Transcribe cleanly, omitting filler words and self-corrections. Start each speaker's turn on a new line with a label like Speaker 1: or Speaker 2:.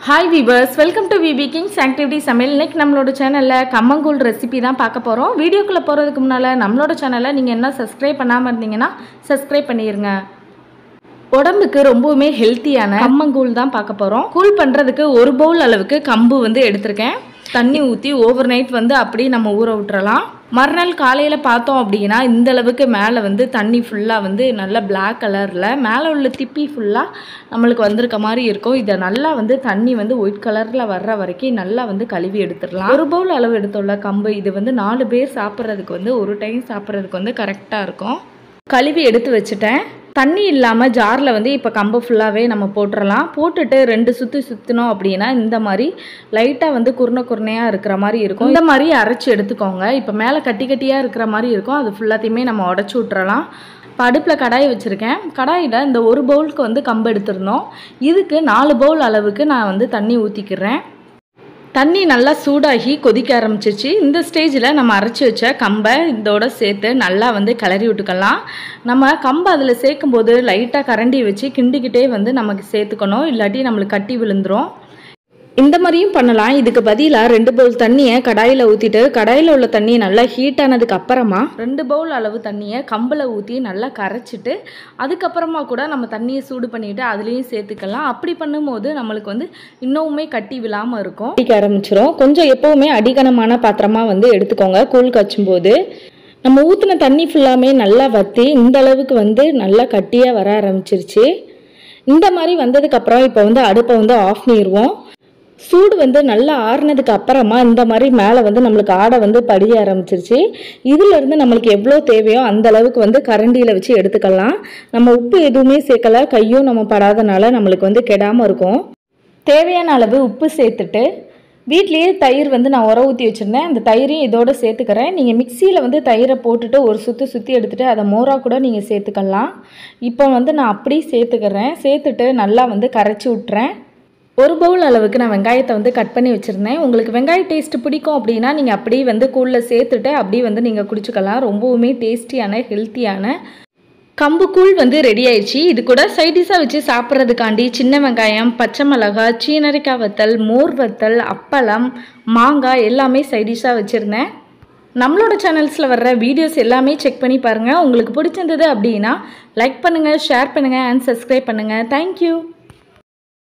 Speaker 1: Hi viewers, welcome to VB King's Activity Samil. இன்னைக்கு நம்மளோட சேனல்ல கம்மங்கூழ் ரெசிபி தான் பார்க்க போறோம். வீடியோக்குள்ள போறதுக்கு முன்னால நம்மளோட சேனலை நீங்க என்ன சப்ஸ்கிரைப் பண்ணாம இருந்தீங்கன்னா சப்ஸ்கிரைப் பண்ணிருங்க. உடம்புக்கு ரொம்பவே ஹெல்தியான கம்மங்கூழ் தான் பார்க்க போறோம். கூழ் பண்றதுக்கு ஒரு பவுல் அளவுக்கு கம்பு வந்து எடுத்துர்க்கேன். தண்ணி ஊத்தி ஓவர் நைட் வந்து அப்படியே நம்ம ஊற விட்டுறலாம். மறுநாள் காலையில பார்த்தோம் அப்படினா இந்த அளவுக்கு மேலே வந்து தண்ணி ஃபுல்லா வந்து நல்ல Black கலர்ல மேலே உள்ள திப்பி ஃபுல்லா நமக்கு வந்திருக்க மாதிரி இருக்கும். இத நல்லா வந்து தண்ணி வந்து ஒயிட் கலர்ல வர்ற வரைக்கும் நல்லா வந்து கழுவி எடுத்துறலாம். ஒரு பவுல் அளவு எடுத்துள்ள கம்பு இது வந்து 4 பேர் சாப்பிட்றதுக்கு வந்து ஒரு டைம் சாப்பிட்றதுக்கு வந்து கரெக்ட்டா இருக்கும். கழுவி எடுத்து வச்சிட்டேன். தண்ணி இல்லாம ஜார்ல வந்து இப்ப கம்பு ஃபுல்லாவே நம்ம போட்டுறலாம். போட்டுட்டு 2 சுத்து சுத்தினோம் அப்படினா இந்த மாதிரி லைட்டா வந்து குர்னையா இருக்கிற மாதிரி இருக்கும். இந்த மாதிரி அரைச்சு எடுத்துக்கோங்க. இப்ப மேலே கட்டி கட்டியா இருக்கிற மாதிரி இருக்கும். அது ஃபுல்லாத்தையுமே நம்ம உடைச்சு விட்டுறலாம். இப்போ அடுப்பில் கடாய் வச்சுருக்கேன். கடாயில் இந்த ஒரு பவுலுக்கு வந்து கம்பு எடுத்துருந்தோம். இதுக்கு 4 பவுல் அளவுக்கு நான் வந்து தண்ணி ஊற்றிக்கிறேன். தண்ணி நல்லா சூடாகி கொதிக்க ஆரம்பிச்சிச்சு. இந்த ஸ்டேஜில் நம்ம அரைச்சி வச்ச கம்பை இதோட சேர்த்து நல்லா வந்து கிளறி விட்டுக்கலாம். நம்ம கம்பை அதில் சேர்க்கும்போது லைட்டாக கரண்டி வச்சு கிண்டிக்கிட்டே வந்து நமக்கு சேர்த்துக்கணும். இல்லாட்டி நம்மளுக்கு கட்டி விழுந்துடும். இந்த மாதிரியும் பண்ணலாம். இதுக்கு பதிலாக 2 பவுல் தண்ணியை கடாயில் ஊற்றிட்டு கடாயில் உள்ள தண்ணி நல்லா ஹீட் ஆனதுக்கு அப்புறமா 2 பவுல் அளவு தண்ணியை கம்பில் ஊற்றி நல்லா கரைச்சிட்டு அதுக்கப்புறமா கூட நம்ம தண்ணியை சூடு பண்ணிவிட்டு அதுலேயும் சேர்த்துக்கலாம். அப்படி பண்ணும்போது நம்மளுக்கு வந்து இன்னுமே கட்டி விழாமல் இருக்கும். கட்டிக்க ஆரம்பிச்சிடும். கொஞ்சம் எப்போவுமே அடிகனமான பாத்திரமாக வந்து எடுத்துக்கோங்க. கூழ் காய்ச்சும் போது நம்ம ஊற்றின தண்ணி ஃபுல்லாமே நல்லா வற்றி இந்த அளவுக்கு வந்து நல்லா கட்டியாக வர ஆரம்பிச்சிருச்சு. இந்த மாதிரி வந்ததுக்கப்புறம் இப்போ வந்து அடுப்பை வந்து ஆஃப் பண்ணிடுவோம். சூடு வந்து நல்லா ஆறுனதுக்கு அப்புறமா இந்த மாதிரி மேலே வந்து நம்மளுக்கு ஆடை வந்து படிய ஆரம்பிச்சிருச்சு. இதிலிருந்து நம்மளுக்கு எவ்வளோ தேவையோ அந்த அளவுக்கு வந்து கரண்டியில் வச்சு எடுத்துக்கலாம். நம்ம உப்பு எதுவுமே சேர்க்கலை. கையும் நம்ம படாதனால நம்மளுக்கு வந்து கெடாமல் இருக்கும். தேவையான அளவு உப்பு சேர்த்துட்டு வீட்லேயே தயிர் வந்து நான் உர ஊற்றி வச்சுருந்தேன். அந்த தயிரையும் இதோடு சேர்த்துக்கிறேன். நீங்கள் மிக்சியில் வந்து தயிரை போட்டுட்டு ஒரு சுற்றி எடுத்துகிட்டு அதை மோராக கூட நீங்கள் சேர்த்துக்கலாம். இப்போ வந்து நான் அப்படியே சேர்த்துக்கிறேன். சேர்த்துட்டு நல்லா வந்து கரைச்சி விட்டுறேன். ஒரு பவுல் அளவுக்கு நான் வெங்காயத்தை வந்து கட் பண்ணி வச்சுருந்தேன். உங்களுக்கு வெங்காய டேஸ்ட்டு பிடிக்கும் அப்படின்னா நீங்கள் அப்படியே வந்து கூழில் சேர்த்துட்டு அப்படியே வந்து நீங்கள் குடிச்சுக்கலாம். ரொம்பவுமே டேஸ்டியான ஹெல்த்தியான கம்பு கூழ் வந்து ரெடி ஆயிடுச்சு. இது கூட சைடிஷாக வச்சு சாப்பிட்றதுக்காண்டி சின்ன வெங்காயம், பச்சை மிளகாய், சீனரிக்காய் வத்தல், மோர் வத்தல், அப்பளம், மாங்காய் எல்லாமே சைடிஷாக வச்சுருந்தேன். நம்மளோட சேனல்ஸில் வர்ற வீடியோஸ் எல்லாமே செக் பண்ணி பாருங்கள். உங்களுக்கு பிடிச்சிருந்தது அப்படின்னா லைக் பண்ணுங்கள், ஷேர் பண்ணுங்கள் அண்ட் சப்ஸ்கிரைப் பண்ணுங்கள். தேங்க்யூ.